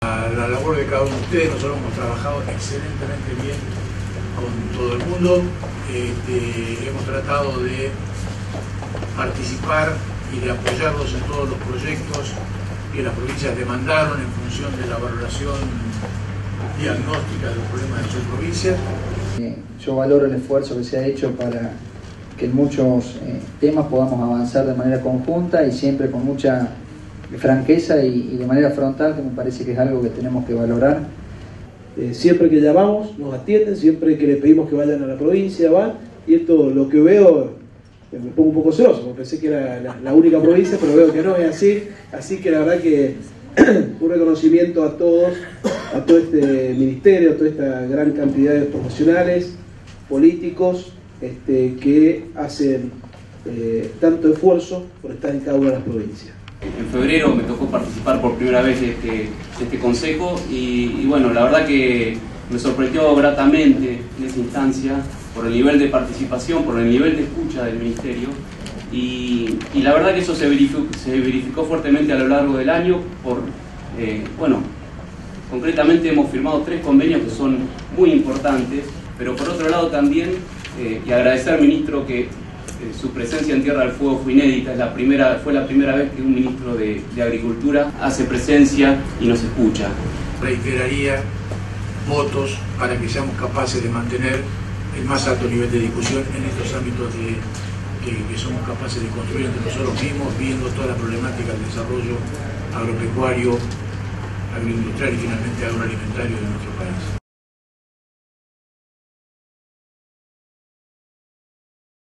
La labor de cada uno de ustedes, nosotros hemos trabajado excelentemente bien con todo el mundo, hemos tratado de participar y de apoyarlos en todos los proyectos que las provincias demandaron en función de la valoración diagnóstica de los problemas de sus provincias. Yo valoro el esfuerzo que se ha hecho para que en muchos temas podamos avanzar de manera conjunta y siempre con mucha franqueza y de manera frontal, que me parece que es algo que tenemos que valorar. Siempre que llamamos nos atienden, siempre que les pedimos que vayan a la provincia van, y esto lo que veo, me pongo un poco celoso porque pensé que era la única provincia, pero veo que no es así que la verdad que un reconocimiento a todos, a todo este ministerio, a toda esta gran cantidad de profesionales, políticos, que hacen tanto esfuerzo por estar en cada una de las provincias. En febrero me tocó participar por primera vez de este consejo y bueno, la verdad que me sorprendió gratamente en esa instancia por el nivel de participación, por el nivel de escucha del ministerio y la verdad que eso se verificó fuertemente a lo largo del año bueno, concretamente hemos firmado 3 convenios que son muy importantes, pero por otro lado también, y agradecer al ministro que su presencia en Tierra del Fuego fue inédita, fue la primera vez que un ministro de Agricultura hace presencia y nos escucha. Reiteraría votos para que seamos capaces de mantener el más alto nivel de discusión en estos ámbitos que somos capaces de construir entre nosotros mismos, viendo toda la problemática del desarrollo agropecuario, agroindustrial y finalmente agroalimentario de nuestro país.